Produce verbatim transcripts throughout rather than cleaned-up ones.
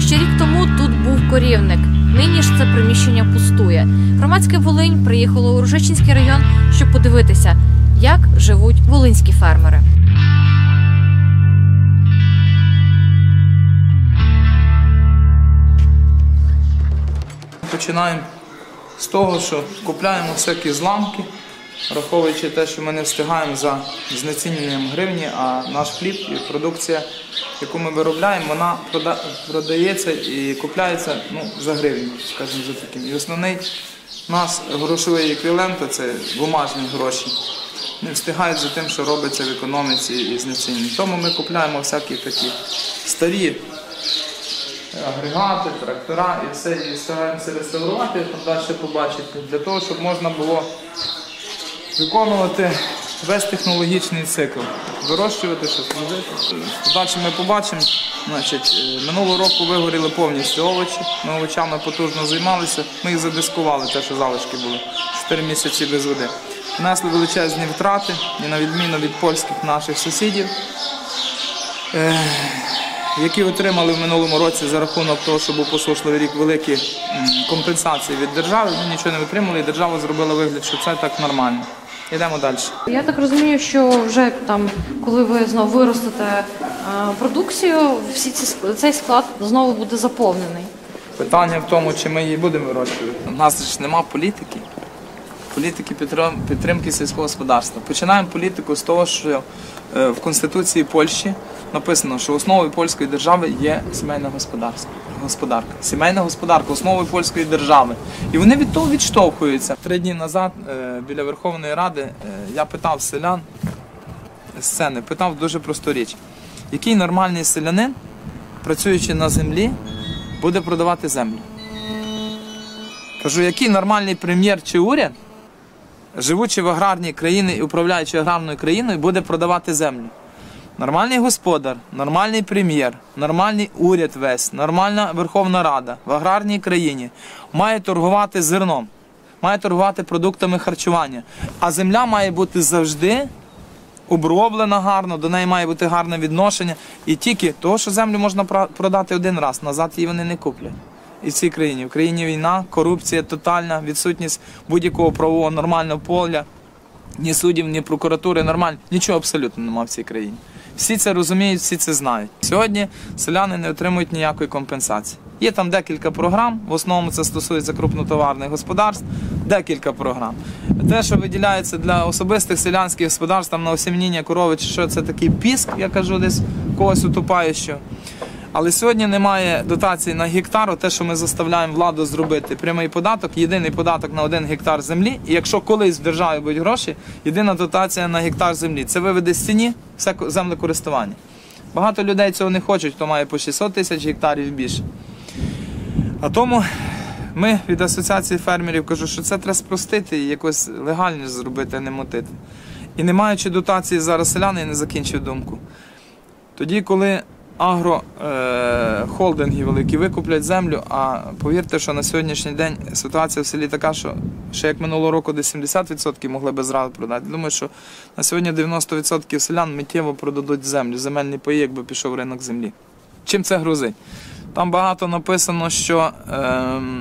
Ще рік тому тут був корівник. Нині ж це приміщення пустує. Громадське Волинь приїхало у Ружичинський район, щоб подивитися, як живуть волинські фермери. Починаємо з того, що купляємо всякі зламки, враховуючи те, що ми не встигаємо за знеціненням гривні, а наш хліб і продукція, яку ми виробляємо, вона продається і купляється ну, за гривню, скажімо, за таким. І основний наш грошовий еквівалент – це бумажні гроші. Не встигають за тим, що робиться в економіці і знеціненні. Тому ми купляємо всякі такі старі агрегати, трактора і все, і стараємося реставрувати, там далі побачити, для того, щоб можна було виконувати весь технологічний цикл, вирощувати щось, робити. Далі ми побачимо, значить, минулого року вигоріли повністю овочі, ми овочами потужно займалися, ми їх задискували, те, що залишки були, чотири місяці без води. Внесли величезні втрати, і на відміну від польських наших сусідів, які отримали в минулому році за рахунок того, що був посушливий рік, великі компенсації від держави, ми нічого не отримали, і держава зробила вигляд, що це так нормально. Йдемо далі. Я так розумію, що вже там, коли ви знову виростете продукцію, всі ці, цей склад знову буде заповнений. Питання в тому, чи ми її будемо вирощувати. У нас ж немає політики. Політики підтримки сільського господарства. Починаємо політику з того, що в Конституції Польщі написано, що основою польської держави є сімейна господарка. Сімейна господарка – основою польської держави. І вони від того відштовхуються. Три дні назад біля Верховної Ради я питав селян з сцени, питав дуже просту річ. Який нормальний селянин, працюючи на землі, буде продавати землю? Кажу, який нормальний прем'єр чи уряд, живучи в аграрній країні і управляючи аграрною країною, буде продавати землю? Нормальний господар, нормальний прем'єр, нормальний уряд весь, нормальна Верховна Рада в аграрній країні має торгувати зерном, має торгувати продуктами харчування. А земля має бути завжди оброблена гарно, до неї має бути гарне відношення. І тільки того, що землю можна продати один раз, назад її вони не куплять. І в цій країні. В країні війна, корупція тотальна, відсутність будь-якого правового нормального поля, ні суддів, ні прокуратури, нормально. Нічого абсолютно немає в цій країні. Всі це розуміють, всі це знають. Сьогодні селяни не отримують ніякої компенсації. Є там декілька програм, в основному це стосується крупнотоварних господарств, декілька програм. Те, що виділяється для особистих селянських господарств, там на осімніння корови, чи що, це такий піск, я кажу, десь когось утупаючого. Але сьогодні немає дотації на гектар, те, що ми заставляємо владу зробити. Прямий податок, єдиний податок на один гектар землі. І якщо колись в державі будуть гроші, єдина дотація на гектар землі. Це виведе з ціні все землекористування. Багато людей цього не хочуть, хто має по шістсот тисяч гектарів і більше. А тому ми від асоціації фермерів кажу, що це треба спростити і якось легальність зробити, а не мотити. І не маючи дотації зараз селяни, я не закінчив думку. Тоді, коли агрохолдинги великі викуплять землю, а повірте, що на сьогоднішній день ситуація в селі така, що ще як минулого року десь сімдесят відсотків могли би зразу продати. Думаю, що на сьогодні дев'яносто відсотків селян миттєво продадуть землю, земельний паї, якби пішов ринок землі. Чим це грозить? Там багато написано, що е,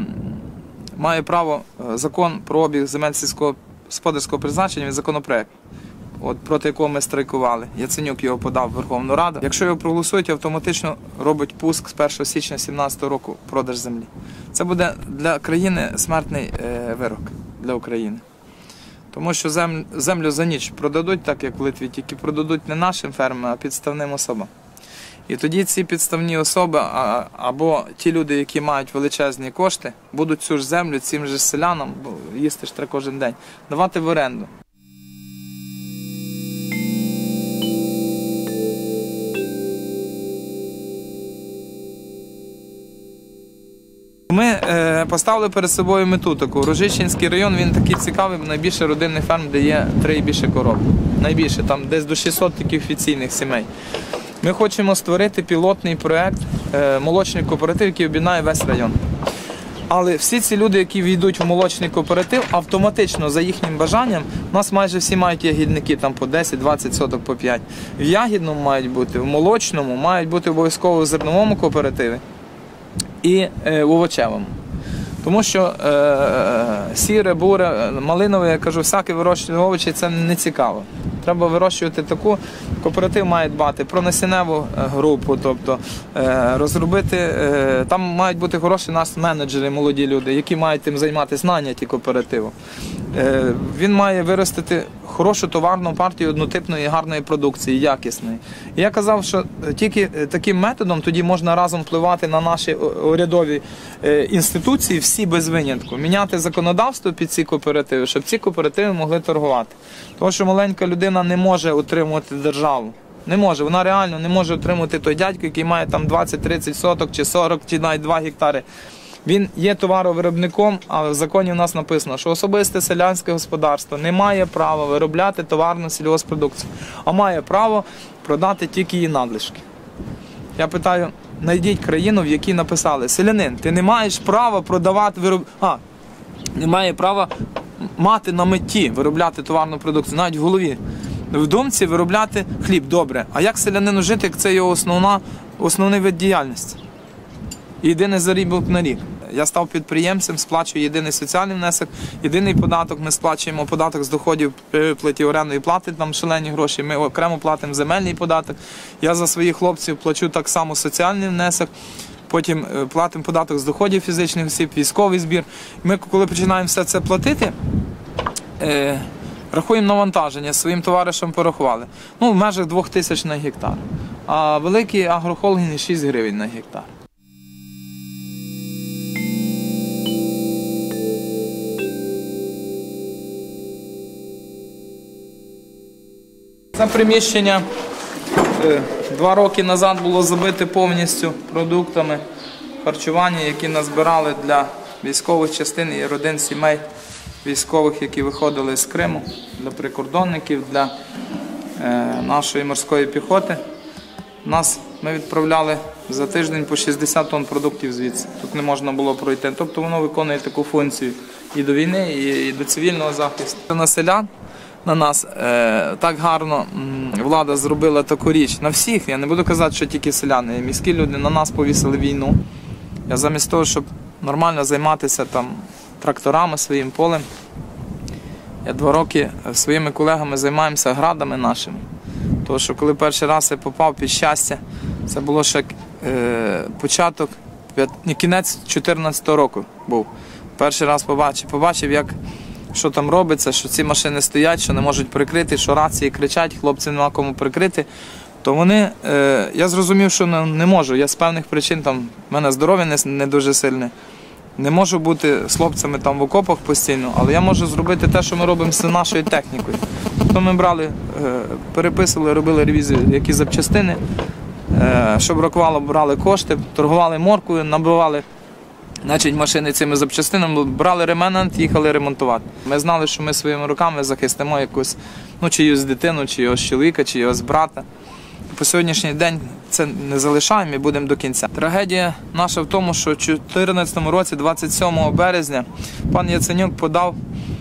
має право закон про обіг земель сільського господарського призначення, законопроект, от проти якого ми страйкували. Яценюк його подав в Верховну Раду. Якщо його проголосують, автоматично робить пуск з першого січня дві тисячі сімнадцятого року продаж землі. Це буде для країни смертний е, вирок для України. Тому що землю, землю за ніч продадуть, так як в Литві, тільки продадуть не нашим фермерам, а підставним особам. І тоді ці підставні особи, а, або ті люди, які мають величезні кошти, будуть цю ж землю цим же селянам, бо їсти ж треба кожен день, давати в оренду. Ми е, поставили перед собою мету таку. Ружичинський район, він такий цікавий, найбільше родинних ферм, де є три і більше коров. Найбільше, там десь до шістсот таких офіційних сімей. Ми хочемо створити пілотний проєкт, е, молочний кооператив, який об'єднає весь район. Але всі ці люди, які війдуть в молочний кооператив, автоматично, за їхнім бажанням, у нас майже всі мають ягідники, там по десять-двадцять соток, по п'ять. В ягідному мають бути, в молочному, мають бути обов'язково в зерновому кооперативі. і е, в овочевому. Тому що е, сіре, буре, малинове, я кажу, всяке вирощування овочі – це не цікаво. Треба вирощувати таку, кооператив має дбати про насінневу групу, тобто е, розробити, е, там мають бути хороші нас менеджери, молоді люди, які мають тим займатися, наняті кооперативу. Е, він має виростити хорошу товарну партію однотипної гарної продукції, якісної. І я казав, що тільки таким методом тоді можна разом впливати на наші урядові інституції, всі без винятку, міняти законодавство під ці кооперативи, щоб ці кооперативи могли торгувати. Тому що маленька людина не може утримувати державу. Не може, вона реально не може утримувати той дядько, який має там двадцять-тридцять соток, чи сорок, чи навіть два гектари. Він є товаровиробником, а в законі у нас написано, що особисте селянське господарство не має права виробляти товарну сільгоспродукцію, а має право продати тільки її надлишки. Я питаю, знайдіть країну, в якій написали: селянин, ти не маєш права продавати вироб... А, не має права мати на меті виробляти товарну продукцію, навіть в голові. В думці виробляти хліб, добре. А як селянину жити, як це його основна, основний вид діяльності? Єдиний заробіток на рік. Я став підприємцем, сплачую єдиний соціальний внесок, єдиний податок, ми сплачуємо податок з доходів при виплаті орендної плати, там шалені гроші, ми окремо платимо земельний податок. Я за своїх хлопців плачу так само соціальний внесок, потім платимо податок з доходів фізичних осіб, військовий збір. Ми, коли починаємо все це платити, е, рахуємо навантаження, своїм товаришам порахували. Ну, в межах двох тисяч на гектар. А великі агрохолдинги шість гривень на гектар. Це приміщення два роки назад було забите повністю продуктами харчування, які назбирали для військових частин і родин сімей військових, які виходили з Криму, для прикордонників, для нашої морської піхоти. Нас ми відправляли за тиждень по шістдесят тонн продуктів звідси. Тут не можна було пройти. Тобто воно виконує таку функцію і до війни, і до цивільного захисту. На селян, на нас е, так гарно м, влада зробила таку річ. На всіх, я не буду казати, що тільки селяни, міські люди на нас повісили війну. Я замість того, щоб нормально займатися там тракторами, своїм полем, я два роки своїми колегами займаємося градами нашими. Тому що коли перший раз я попав під щастя, це було ще е, початок, не, кінець чотирнадцятого року був. Перший раз побачив, побачив, як що там робиться, що ці машини стоять, що не можуть прикрити, що рації кричать, хлопців нема кому прикрити. То вони, е, я зрозумів, що не, не можу. Я з певних причин, там, в мене здоров'я не, не дуже сильне. Не можу бути з хлопцями там в окопах постійно, але я можу зробити те, що ми робимо з нашою технікою. Тобто ми брали, переписували, робили ревізію, які запчастини, що бракувало, брали кошти, торгували морквою, набивали значить, машини цими запчастинами, брали ремонт, їхали ремонтувати. Ми знали, що ми своїми руками захистимо якусь, ну, чиюсь дитину, чиюсь чоловіка, чиюсь брата. По сьогоднішній день це не залишаємо і будемо до кінця. Трагедія наша в тому, що в дві тисячі чотирнадцятому році, двадцять сьомого березня, пан Яценюк подав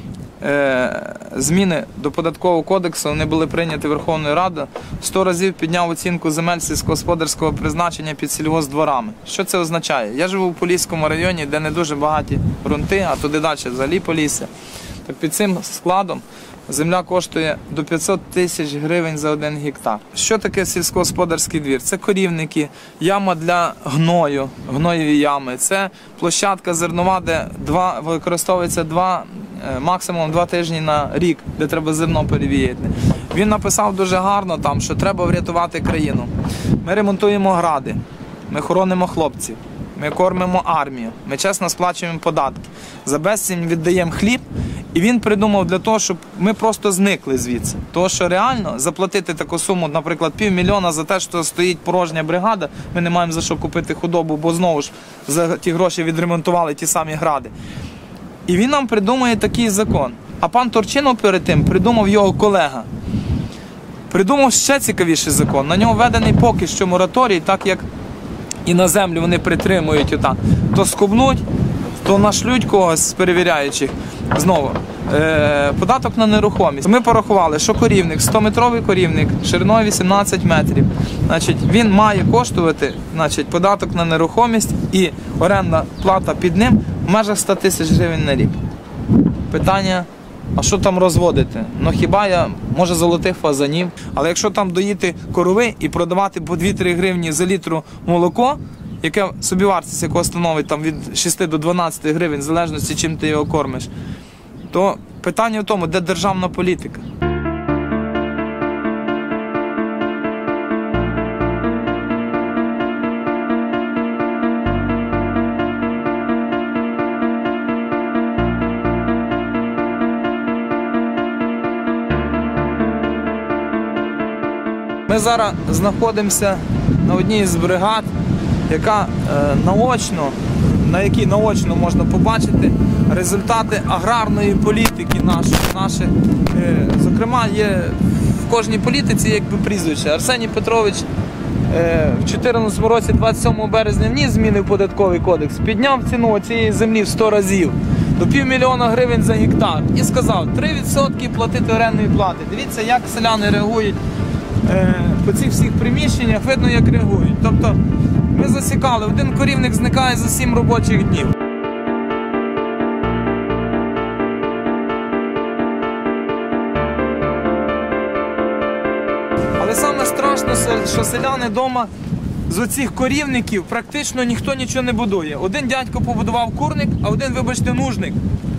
е, зміни до Податкового кодексу, вони були прийняті Верховною Радою, сто разів підняв оцінку земель сільськогосподарського призначення під сільгоспдворами. Що це означає? Я живу в Поліському районі, де не дуже багаті ґрунти, а туди далі взагалі Полісся. Так під цим складом земля коштує до п'ятсот тисяч гривень за один гектар. Що таке сільськогосподарський двір? Це корівники, яма для гною, гноєві ями. Це площадка зернова, де два, використовується два, максимум два тижні на рік, де треба зерно перевіяти. Він написав дуже гарно там, що треба врятувати країну. Ми ремонтуємо гради, ми хоронимо хлопців, ми кормимо армію, ми чесно сплачуємо податки. За безцінь віддаємо хліб. І він придумав для того, щоб ми просто зникли звідси. Тому що реально заплатити таку суму, наприклад, півмільйона за те, що стоїть порожня бригада, ми не маємо за що купити худобу, бо знову ж за ті гроші відремонтували ті самі гради. І він нам придумує такий закон. А пан Турчинов перед тим придумав його колега. Придумав ще цікавіший закон. На нього введений поки що мораторій, так як і на землю вони притримують отак. То скубнуть, то нашлють когось з перевіряючих. Знову, е, податок на нерухомість. Ми порахували, що корівник, сто-метровий корівник, шириною вісімнадцять метрів. Значить, він має коштувати, значить, податок на нерухомість і орендна плата під ним в межах ста тисяч гривень на рік. Питання, а що там розводити? Ну хіба я, може, золотих фазанів, але якщо там доїти корови і продавати по дві-три гривні за літру молоко, яке собівартість якого становить там від шести до дванадцяти гривень, в залежності, чим ти його кормиш, то питання в тому, де державна політика. Ми зараз знаходимося на одній з бригад, яка е, наочно, на якій наочно можна побачити результати аграрної політики нашої. Наші, е, зокрема, є в кожній політиці якби прізвище. Арсеній Петрович е, в дві тисячі чотирнадцятому році, двадцять сьомого березня, вніс зміни в податковий кодекс, підняв ціну цієї землі в сто разів, до півмільйона гривень за гектар, і сказав, три відсотки платити орендної плати. Дивіться, як селяни реагують е, по цих всіх приміщеннях, видно, як реагують. Тобто, ми засікали, один корівник зникає за сім робочих днів. Але саме страшно, що селяни вдома з оцих корівників практично ніхто нічого не будує. Один дядько побудував курник, а один, вибачте, нужник.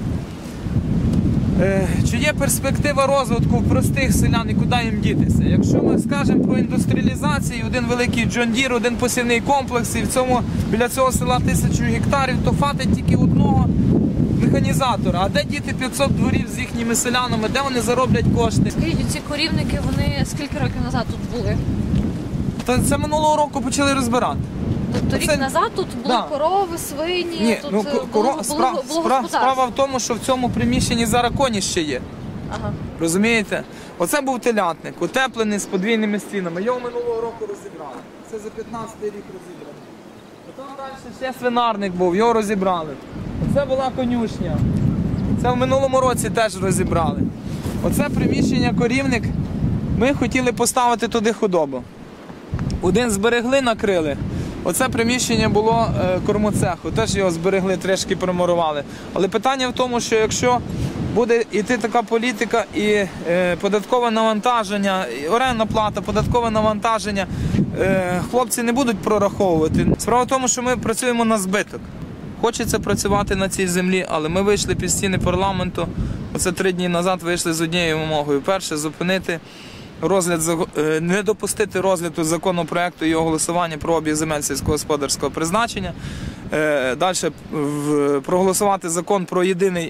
Е, чи є перспектива розвитку простих селян і куди їм дітися? Якщо ми скажемо про індустріалізацію, один великий Джон Дір, один посівний комплекс, і в цьому, біля цього села тисячу гектарів, то хватить тільки одного механізатора. А де діти п'ятсот дворів з їхніми селянами, де вони зароблять кошти? Скажіть, ці корівники, вони скільки років назад тут були? Та це минулого року почали розбирати. Тобто рік Це... назад тут були да. корови, свині, Ні, тут ну, було, коро... було, Спра... було Спра... господарство. Справа в тому, що в цьому приміщенні зараз коні ще є. Ага. Розумієте? Оце був телятник, утеплений з подвійними стінами. Його минулого року розібрали. Це за п'ятнадцятий рік розібрали. Потім далі ще свинарник був, його розібрали. Оце була конюшня. Це в минулому році теж розібрали. Оце приміщення корівник. Ми хотіли поставити туди худобу. Один зберегли, накрили. Оце приміщення було е, кормоцеху. Теж його зберегли, трішки промурували. Але питання в тому, що якщо буде йти така політика і е, податкове навантаження, і орендна плата, податкове навантаження, е, хлопці не будуть прораховувати. Справа в тому, що ми працюємо на збиток. Хочеться працювати на цій землі, але ми вийшли під стіни парламенту, оце три дні назад вийшли з однією вимогою. Перше, зупинити розгляд, не допустити розгляду законопроекту і голосування про обіг земель сільськогосподарського призначення. Далі проголосувати закон про єдиний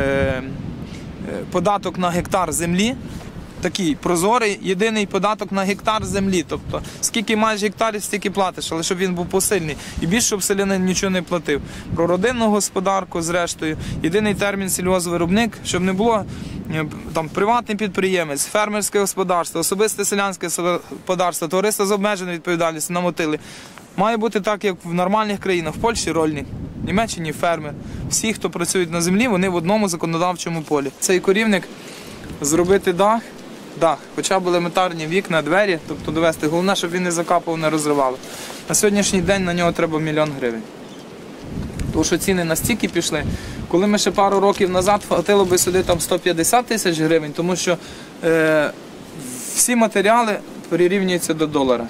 податок на гектар землі. Такий прозорий, єдиний податок на гектар землі. Тобто, скільки маєш гектарів, стільки платиш, але щоб він був посильний. І більше, щоб селянин нічого не платив. Про родинну господарку, зрештою, єдиний термін сільгоспвиробник, щоб не було там приватний підприємець, фермерське господарство, особисте селянське господарство, товариство з обмеженою відповідальністю намотили. Має бути так, як в нормальних країнах. В Польщі рольник, в Німеччині фермер. Всі, хто працюють на землі, вони в одному законодавчому полі. Цей корівник зробити дах, дах, хоча б елементарні вікна, двері, тобто довести. Головне, щоб він не закапував, не розривало. На сьогоднішній день на нього треба мільйон гривень. Тому що ціни настільки пішли. Коли ми ще пару років назад хватило би сюди там сто п'ятдесят тисяч гривень, тому що е, всі матеріали прирівнюються до долара.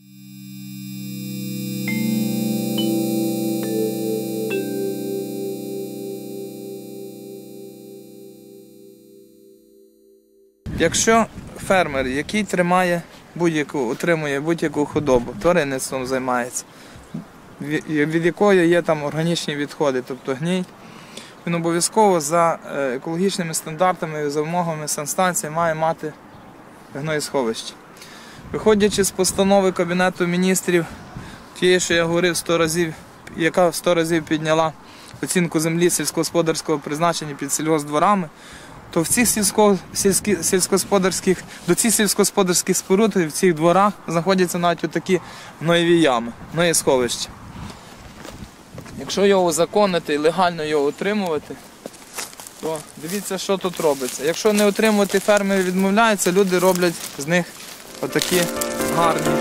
Якщо фермер, який тримає будь-яку, утримує будь-яку худобу, тваринництвом займається, від якої є там органічні відходи, тобто гній, він обов'язково за екологічними стандартами, за вимогами санстанції має мати гноєсховище. Виходячи з постанови Кабінету міністрів, тієї, що я говорив сто разів, яка в сто разів підняла оцінку землі сільськогосподарського призначення під сільгоспдворами, то в цих сільсько, сільські, сільськогосподарських, до цих сільськогосподарських споруд в цих дворах знаходяться навіть отакі гноєві ями, гноєсховища. Якщо його узаконити і легально його утримувати, то дивіться, що тут робиться. Якщо не отримувати, фермери відмовляються, люди роблять з них отакі гарні.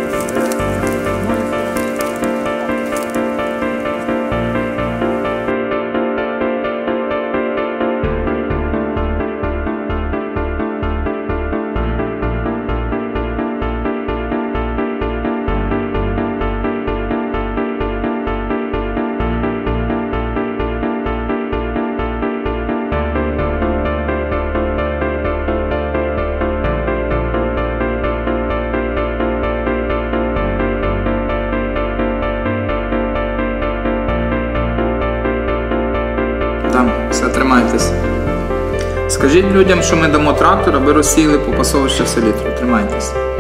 Там, все, тримайтесь. Скажіть людям, що ми дамо трактор, аби розсіяли по пасовищу селітру. Тримайтесь.